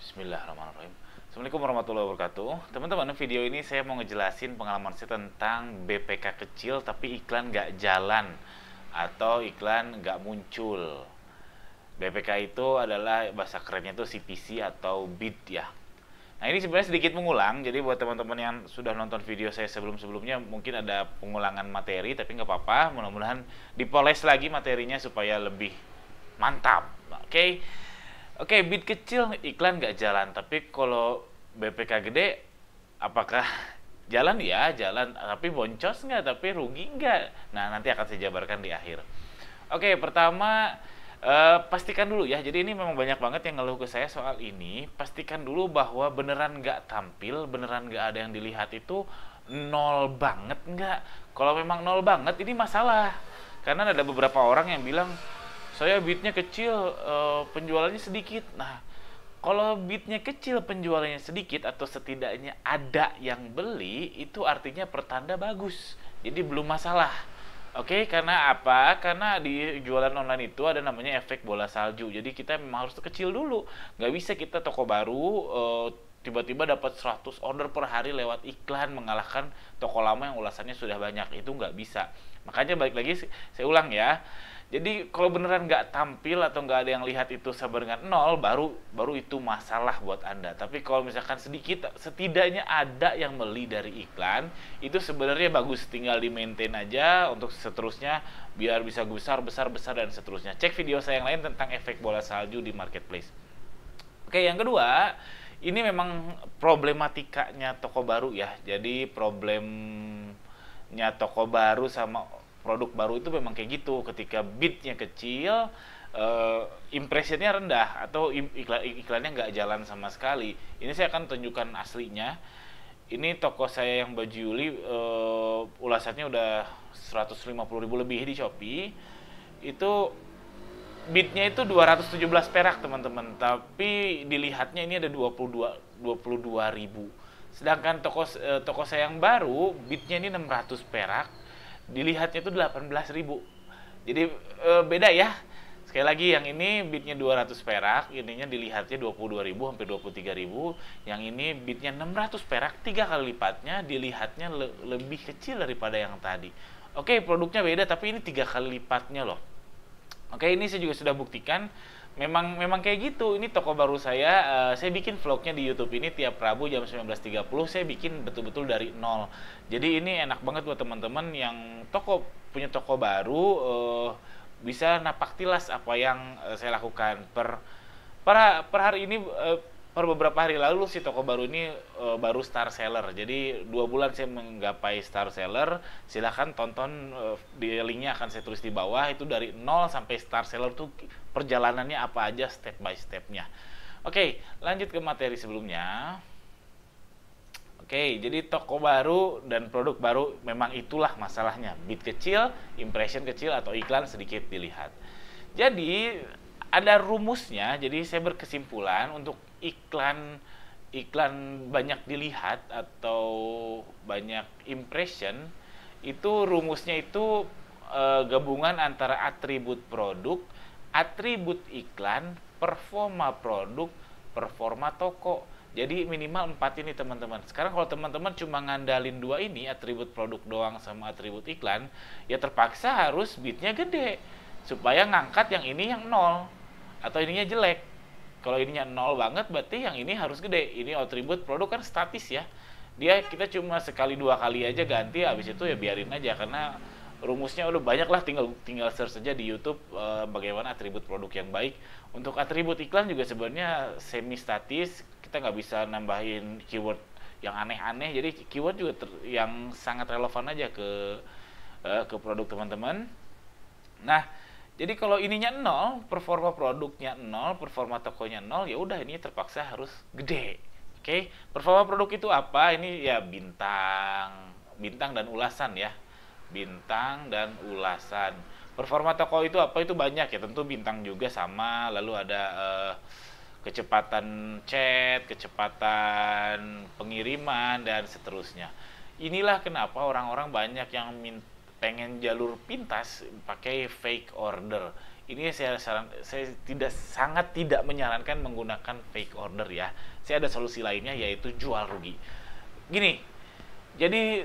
Bismillahirrahmanirrahim. Assalamualaikum warahmatullahi wabarakatuh. Teman-teman, video ini saya mau ngejelasin pengalaman saya tentang BPK kecil tapi iklan nggak jalan atau iklan nggak muncul. BPK itu adalah bahasa kerennya itu CPC atau bid ya. Nah, ini sebenarnya sedikit mengulang, jadi buat teman-teman yang sudah nonton video saya sebelum-sebelumnya mungkin ada pengulangan materi, tapi nggak apa-apa, mudah-mudahan dipoles lagi materinya supaya lebih mantap. Oke. Oke, bid kecil iklan nggak jalan, tapi kalau BPK gede, apakah jalan? Ya, jalan, tapi boncos nggak, tapi rugi nggak? Nah, nanti akan saya jabarkan di akhir. Oke, pertama pastikan dulu ya. Jadi ini memang banyak banget yang ngeluh ke saya soal ini. Pastikan dulu bahwa beneran nggak tampil, beneran nggak ada yang dilihat itu nol banget nggak. Kalau memang nol banget, ini masalah. Karena ada beberapa orang yang bilang, saya bitnya kecil, penjualannya sedikit. Nah, kalau bitnya kecil, penjualannya sedikit, atau setidaknya ada yang beli, itu artinya pertanda bagus. Jadi belum masalah. Oke, karena apa? Karena di jualan online itu ada namanya efek bola salju. Jadi kita memang harus kecil dulu. Nggak bisa kita toko baru, tiba-tiba dapat 100 order per hari lewat iklan, mengalahkan toko lama yang ulasannya sudah banyak. Itu nggak bisa. Makanya balik lagi, saya ulang ya. Jadi kalau beneran nggak tampil atau nggak ada yang lihat itu sama dengan nol, baru itu masalah buat Anda. Tapi kalau misalkan sedikit, setidaknya ada yang beli dari iklan, itu sebenarnya bagus. Tinggal di maintain aja untuk seterusnya biar bisa besar, besar, besar dan seterusnya. Cek video saya yang lain tentang efek bola salju di marketplace. Oke, yang kedua, ini memang problematikanya toko baru ya. Jadi problemnya toko baru sama produk baru itu memang kayak gitu. Ketika bidnya kecil, impressionnya rendah atau iklannya nggak jalan sama sekali. Ini saya akan tunjukkan aslinya. Ini toko saya yang baju Yuli, ulasannya udah 150.000 lebih di Shopee. Itu bidnya itu 217 perak teman-teman, tapi dilihatnya ini ada 22 ribu. Sedangkan toko saya yang baru bidnya ini 600 perak, dilihatnya itu 18.000. Jadi beda ya. Sekali lagi, yang ini bidnya 200 perak, ininya dilihatnya 22.000, hampir 23.000. Yang ini bidnya 600 perak, 3 kali lipatnya, dilihatnya lebih kecil daripada yang tadi. Oke, produknya beda, tapi ini 3 kali lipatnya loh. Oke, ini saya juga sudah buktikan. Memang kayak gitu. Ini toko baru saya bikin vlognya di YouTube ini tiap Rabu jam 19.30. Saya bikin betul-betul dari nol. Jadi ini enak banget buat teman-teman yang punya toko baru, bisa napak tilas apa yang saya lakukan per hari ini. Per beberapa hari lalu si toko baru ini baru star seller. Jadi 2 bulan saya menggapai star seller. Silahkan tonton, di linknya akan saya tulis di bawah. Itu dari 0 sampai star seller tuh perjalanannya apa aja step by stepnya. Oke, lanjut ke materi sebelumnya. Oke, jadi toko baru dan produk baru memang itulah masalahnya. Bid kecil, impression kecil, atau iklan sedikit dilihat. Jadi ada rumusnya. Jadi saya berkesimpulan untuk iklan banyak dilihat atau banyak impression, itu rumusnya itu gabungan antara atribut produk, atribut iklan, performa produk, performa toko. Jadi minimal 4 ini teman-teman. Sekarang kalau teman-teman cuma ngandalin 2 ini, atribut produk doang sama atribut iklan, ya terpaksa harus bidnya gede supaya ngangkat yang ini yang nol atau ininya jelek. Kalau ininya nol banget, berarti yang ini harus gede. Ini atribut produk kan statis ya. Kita cuma sekali 2 kali aja ganti, habis itu ya biarin aja, karena rumusnya udah banyak lah. Tinggal search saja di YouTube bagaimana atribut produk yang baik. Untuk atribut iklan juga sebenarnya semi statis. Kita nggak bisa nambahin keyword yang aneh-aneh. Jadi keyword juga yang sangat relevan aja ke produk teman-teman. Nah, jadi kalau ininya 0, performa produknya 0, performa tokonya 0, ya udah ini terpaksa harus gede. Oke, performa produk itu apa? Ini ya bintang dan ulasan ya. Bintang dan ulasan. Performa toko itu apa? Itu banyak ya, tentu bintang juga sama, lalu ada kecepatan chat, kecepatan pengiriman, dan seterusnya. Inilah kenapa orang-orang banyak yang pengen jalur pintas pakai fake order. ini saya sangat tidak menyarankan menggunakan fake order ya. Saya ada solusi lainnya, yaitu jual rugi. Gini, jadi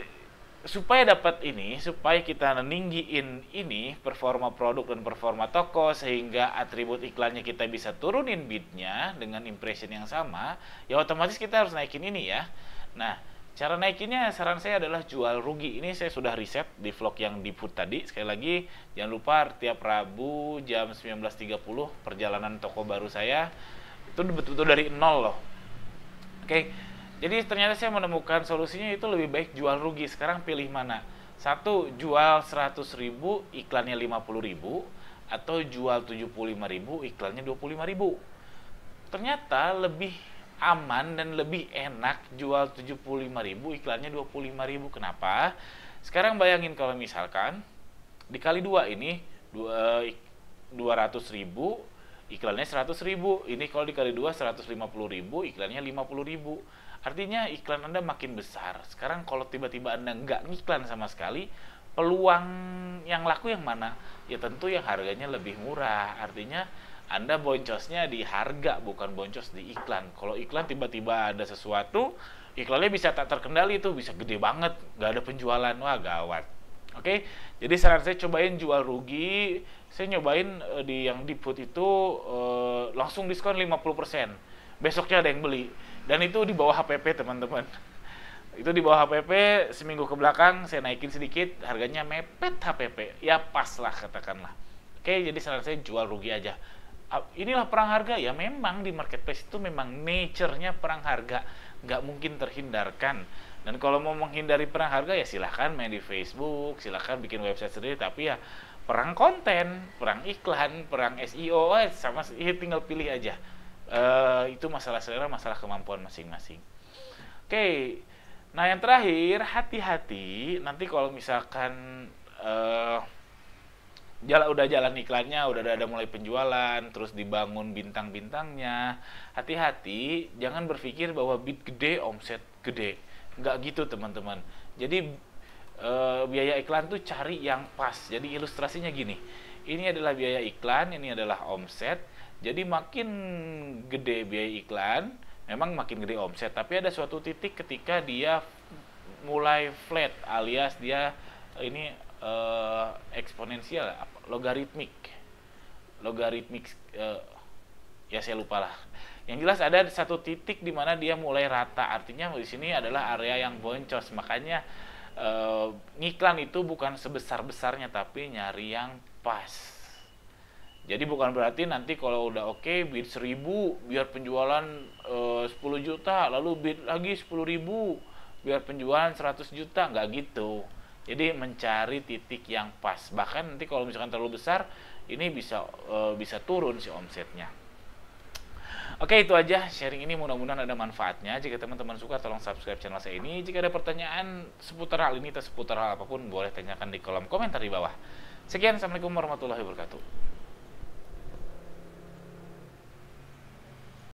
supaya kita meninggiin ini performa produk dan performa toko, sehingga atribut iklannya kita bisa turunin bidnya dengan impression yang sama, ya otomatis kita harus naikin ini ya. Nah, cara naikinnya saran saya adalah jual rugi. Ini saya sudah riset di vlog yang di put tadi. Sekali lagi, jangan lupa tiap Rabu jam 19.30 perjalanan toko baru saya. Itu betul-betul dari nol loh. Oke. Jadi ternyata saya menemukan solusinya itu lebih baik jual rugi. Sekarang pilih mana? Satu, jual 100.000 iklannya 50.000, atau jual 75.000 iklannya 25.000. Ternyata lebih aman dan lebih enak jual 75.000 iklannya 25.000. Kenapa? Sekarang bayangin kalau misalkan dikali 2 ini 200.000 iklannya 100.000. Ini kalau dikali 2 150.000 iklannya 50.000. Artinya iklan Anda makin besar. Sekarang kalau tiba-tiba Anda nggak ngiklan sama sekali, peluang yang laku yang mana? Ya tentu yang harganya lebih murah. Artinya Anda boncosnya di harga, bukan boncos di iklan. Kalau iklan tiba-tiba ada sesuatu, iklannya bisa tak terkendali, itu bisa gede banget, nggak ada penjualan, wah gawat. Oke, jadi saran saya cobain jual rugi. Saya nyobain yang di put itu langsung diskon 50%. Besoknya ada yang beli. Dan itu di bawah HPP teman-teman. Itu di bawah HPP, seminggu ke belakang saya naikin sedikit, harganya mepet HPP. Ya pas lah katakanlah. Oke, jadi saran saya jual rugi aja. Inilah perang harga ya, memang di marketplace itu memang nature-nya perang harga. Nggak mungkin terhindarkan. Dan kalau mau menghindari perang harga ya silahkan main di Facebook, silahkan bikin website sendiri, tapi ya perang konten, perang iklan, perang SEO, sama tinggal pilih aja. Itu masalah selera, masalah kemampuan masing-masing. Oke, nah yang terakhir, hati-hati nanti kalau misalkan udah jalan iklannya, udah ada mulai penjualan, terus dibangun bintang-bintangnya, hati-hati jangan berpikir bahwa bid gede, omset gede. Nggak gitu teman-teman. Jadi biaya iklan tuh cari yang pas. Jadi ilustrasinya gini, ini adalah biaya iklan, ini adalah omset. Jadi makin gede biaya iklan, memang makin gede omset. Tapi ada suatu titik ketika dia mulai flat, alias dia ini eksponensial, logaritmik, ya saya lupa lah. Yang jelas ada satu titik di mana dia mulai rata. Artinya di sini adalah area yang boncos. Makanya ngiklan itu bukan sebesar-besarnya, tapi nyari yang pas. Jadi bukan berarti nanti kalau udah oke, bid 1.000 biar penjualan 10 juta, lalu bid lagi 10.000 biar penjualan 100 juta, nggak gitu. Jadi mencari titik yang pas. Bahkan nanti kalau misalkan terlalu besar, ini bisa turun si omsetnya. Oke, itu aja sharing ini, mudah-mudahan ada manfaatnya. Jika teman-teman suka, tolong subscribe channel saya ini. Jika ada pertanyaan seputar hal ini atau seputar hal apapun, boleh tanyakan di kolom komentar di bawah. Sekian, assalamualaikum warahmatullahi wabarakatuh.